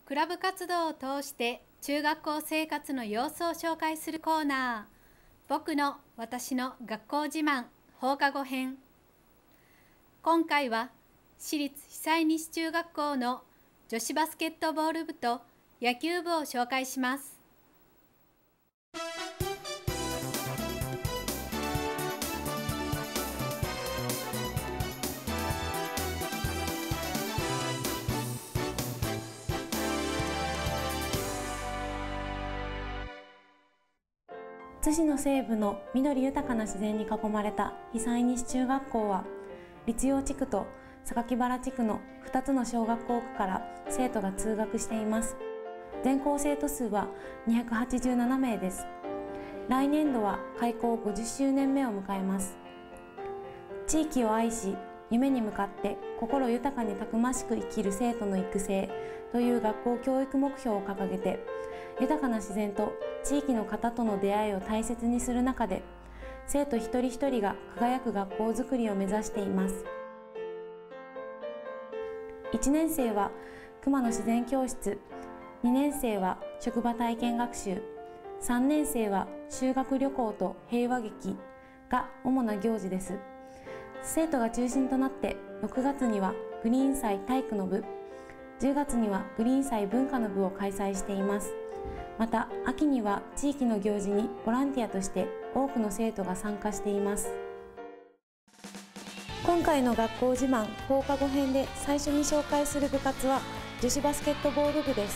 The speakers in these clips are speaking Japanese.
クラブ活動を通して中学校生活の様子を紹介するコーナー、僕の私の学校自慢放課後編。今回は私立久井西中学校の女子バスケットボール部と野球部を紹介します。 津市の西部の緑豊かな自然に囲まれた久井西中学校は、立陽地区と榊原地区の2つの小学校区から生徒が通学しています。全校生徒数は287名です。来年度は開校50周年目を迎えます。地域を愛し、夢に向かって心豊かにたくましく生きる生徒の育成という学校教育目標を掲げて、豊かな自然と地域の方との出会いを大切にする中で、生徒一人一人が輝く学校づくりを目指しています。1年生は熊野自然教室、2年生は職場体験学習、3年生は修学旅行と平和劇が主な行事です。生徒が中心となって6月にはグリーン祭体育の部、10月にはグリーン祭文化の部を開催しています。また秋には地域の行事にボランティアとして多くの生徒が参加しています。今回の学校自慢放課後編で最初に紹介する部活は女子バスケットボール部です。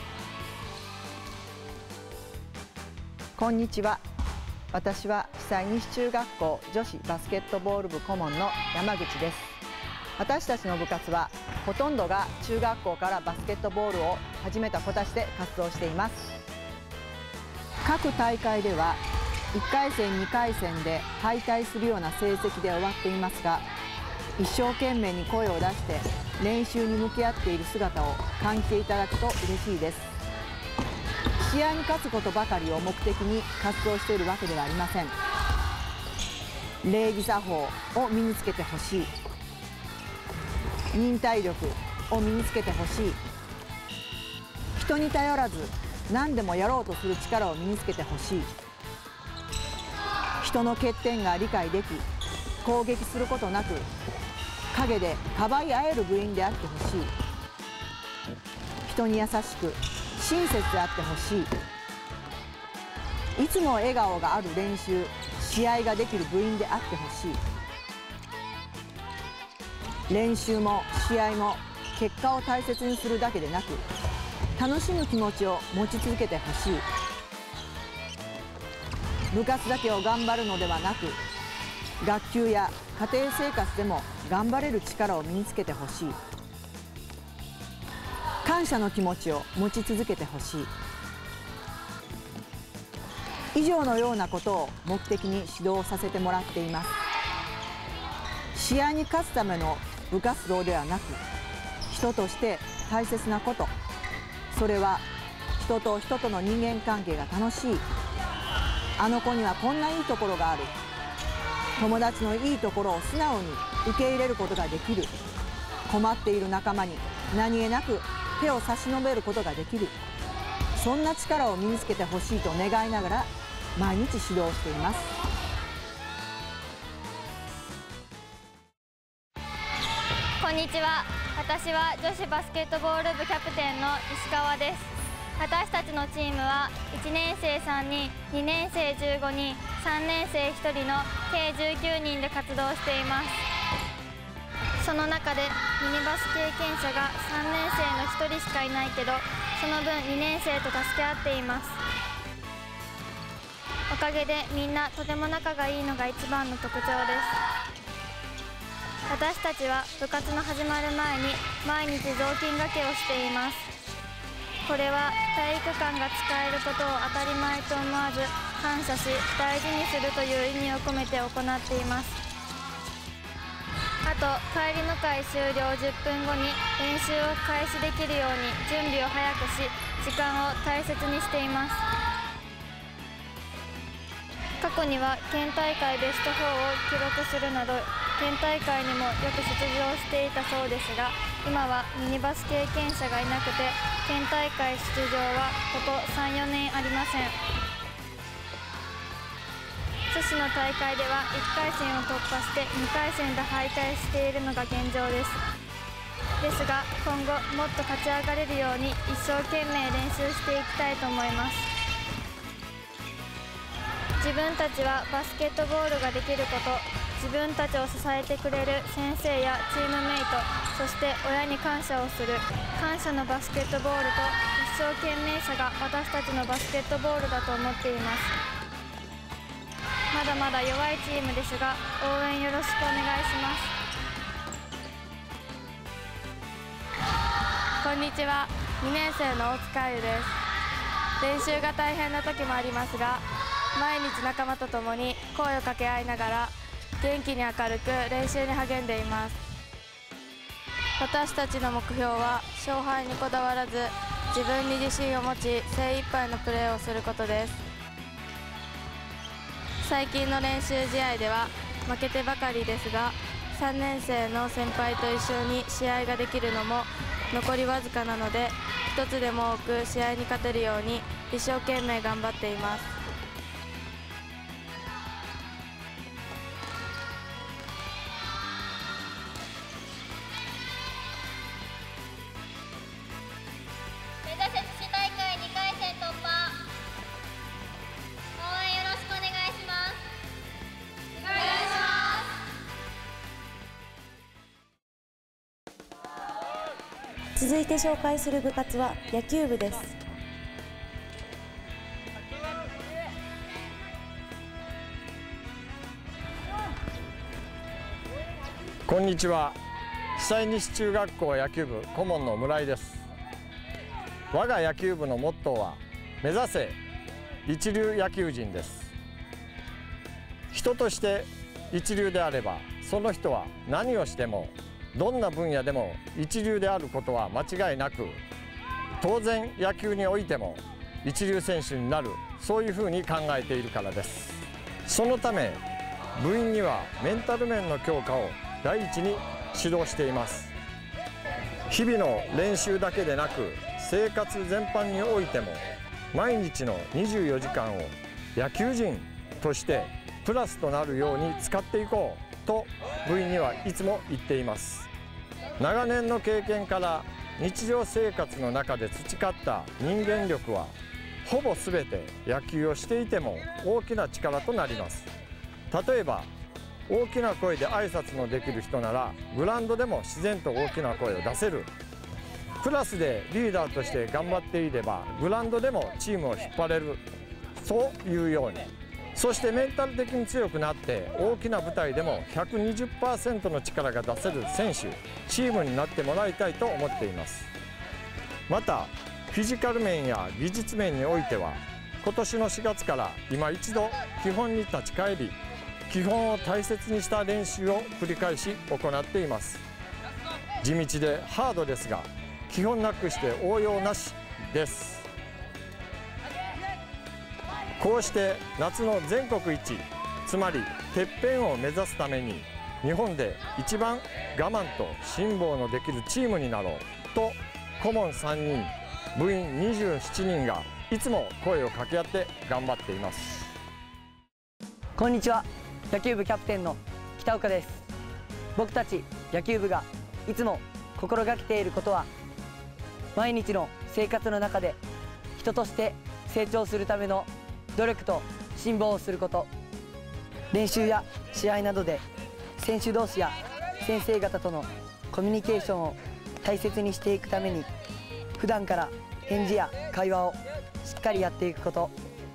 こんにちは。私は久井西中学校女子バスケットボール部顧問の山口です。私たちの部活はほとんどが中学校からバスケットボールを始めた子たちで活動しています。各大会では1回戦2回戦で敗退するような成績で終わっていますが、一生懸命に声を出して練習に向き合っている姿を感じていただくと嬉しいです。試合に勝つことばかりを目的に活動しているわけではありません。礼儀作法を身につけてほしい、忍耐力を身につけてほしい、人に頼らず何でもやろうとする力を身につけてほしい、人の欠点が理解でき攻撃することなく陰でかばい合える部員であってほしい、人に優しく親切であってほしい、いつも笑顔がある練習試合ができる部員であってほしい。練習も試合も結果を大切にするだけでなく、楽しむ気持ちを持ち続けてほしい。部活だけを頑張るのではなく、学級や家庭生活でも頑張れる力を身につけてほしい。感謝の気持ちを持ち続けてほしい。以上のようなことを目的に指導させてもらっています。試合に勝つための部活動ではなく、人として大切なこと、それは人と人との人間関係が楽しい、あの子にはこんないいところがある、友達のいいところを素直に受け入れることができる、困っている仲間に何気なく手を差し伸べることができる、そんな力を身につけてほしいと願いながら毎日指導しています。 こんにちは。私は女子バスケットボール部キャプテンの石川です。私たちのチームは1年生3人、2年生15人、3年生1人の計19人で活動しています。その中でミニバス経験者が3年生の1人しかいないけど、その分2年生と助け合っています。おかげでみんなとても仲がいいのが一番の特徴です。私たちは部活の始まる前に毎日雑巾がけをしています。これは体育館が使えることを当たり前と思わず感謝し大事にするという意味を込めて行っています。あと帰りの会終了10分後に練習を開始できるように準備を早くし、時間を大切にしています。過去には県大会ベスト4を記録するなど県大会にもよく出場していたそうですが、 今はミニバス経験者がいなくて県大会出場はここ 3,4 年ありません。津市の大会では1回戦を突破して2回戦で敗退しているのが現状です。ですが今後もっと勝ち上がれるように一生懸命練習していきたいと思います。自分たちはバスケットボールができること、自分たちを支えてくれる先生やチームメイト、そして親に感謝をする感謝のバスケットボールと一生懸命さが私たちのバスケットボールだと思っています。まだまだ弱いチームですが応援よろしくお願いします。 こんにちは、2年生の大塚優です。練習が大変な時もありますが、毎日仲間と共に声を掛け合いながら元気に明るく練習に励んでいます。私たちの目標は勝敗にこだわらず自分に自信を持ち精一杯のプレーをすることです。最近の練習試合では負けてばかりですが、3年生の先輩と一緒に試合ができるのも残りわずかなので、一つでも多く試合に勝てるように一生懸命頑張っています。 目指せ津市大会2回戦突破、応援よろしくお願いします。お願いします。 続いて紹介する部活は野球部です。 こんにちは。久西中学校野球部顧問の村井です。我が野球部のモットーは目指せ一流野球人です。人として一流であれば、その人は何をしてもどんな分野でも一流であることは間違いなく、当然野球においても一流選手になる、そういうふうに考えているからです。そのため部員にはメンタル面の強化を第一に指導しています。日々の練習だけでなく生活全般においても毎日の24時間を野球人としてプラスとなるように使っていこうと部員にはいつも言っています。長年の経験から日常生活の中で培った人間力はほぼ全て野球をしていても大きな力となります。例えば大きな声で挨拶のできる人ならグラウンドでも自然と大きな声を出せる。クラスでリーダーとして頑張っていればグラウンドでもチームを引っ張れる。そういうように、そしてメンタル的に強くなって大きな舞台でも 120% の力が出せる選手、チームになってもらいたいと思っています。またフィジカル面や技術面においては今年の4月から今一度基本に立ち返り、基本を大切にした練習を繰り返し行っています。地道でハードですが基本なくして応用なしです。こうして夏の全国一、つまりてっぺんを目指すために日本で一番我慢と辛抱のできるチームになろうと顧問3人、部員27人がいつも声を掛け合って頑張っています。 こんにちは。野球部キャプテンの北岡です。僕たち野球部がいつも心がけていることは、毎日の生活の中で人として成長するための努力と辛抱をすること、練習や試合などで選手同士や先生方とのコミュニケーションを大切にしていくために普段から返事や会話をしっかりやっていくこと、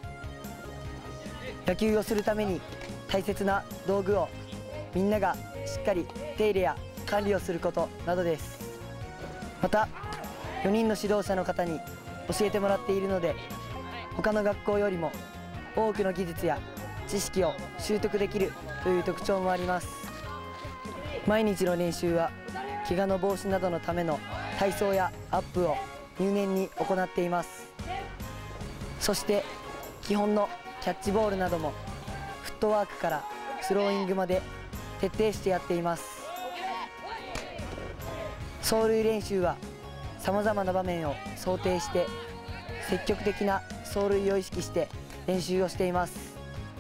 野球をするために大切な道具をみんながしっかり手入れや管理をすることなどです。また4人の指導者の方に教えてもらっているので、他の学校よりも多くの技術や知識を習得できるという特徴もあります。毎日の練習は怪我の防止などのための体操やアップを入念に行っています。そして基本のキャッチボールなどもフットワークからスローイングまで徹底してやっています。 走塁練習はさまざまな場面を想定して積極的な走塁を意識して練習をしています。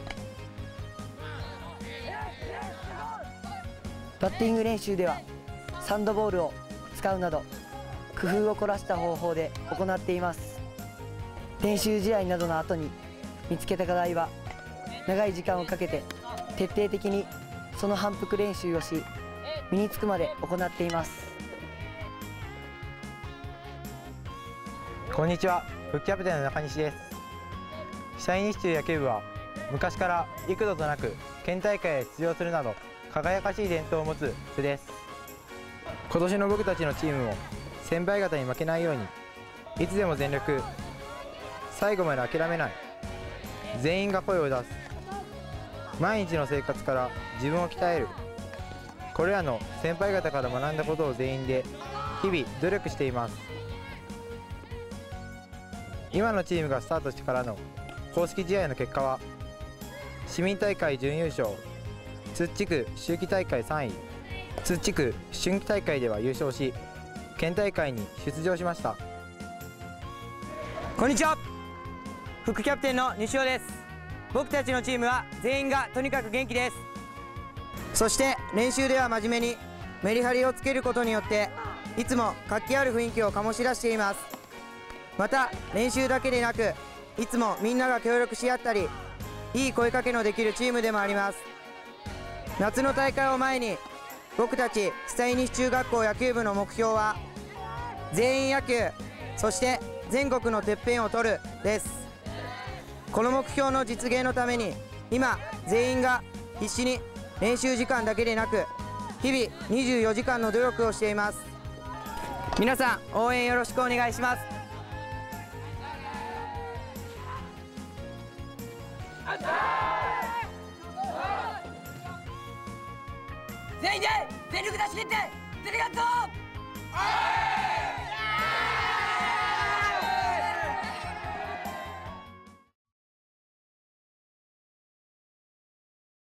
バッティング練習ではサンドボールを使うなど工夫を凝らした方法で行っています。練習試合などの後に見つけた課題は長い時間をかけて徹底的にその反復練習をし身につくまで行っています。 こんにちは、副キャプテンの中西です。久井西中野球部は昔から幾度となく県大会へ出場するなど輝かしい伝統を持つ部です。今年の僕たちのチームも先輩方に負けないようにいつでも全力、最後まで諦めない、全員が声を出す、毎日の生活から自分を鍛える、これらの先輩方から学んだことを全員で日々努力しています。今のチームがスタートしてからの公式試合の結果は市民大会準優勝、津地区秋季大会3位、津地区春季大会では優勝し県大会に出場しました。 こんにちは、副キャプテンの西尾です。僕たちのチームは全員がとにかく元気です。そして練習では真面目にメリハリをつけることによっていつも活気ある雰囲気を醸し出しています。また練習だけでなくいつもみんなが協力し合ったりいい声かけのできるチームでもあります。夏の大会を前に僕たち久井西中学校野球部の目標は全員野球、そして全国のてっぺんを取るです。この目標の実現のために今全員が必死に練習時間だけでなく日々24時間の努力をしています。皆さん応援よろしくお願いします。 全員で全力出し切って全力やっぞー。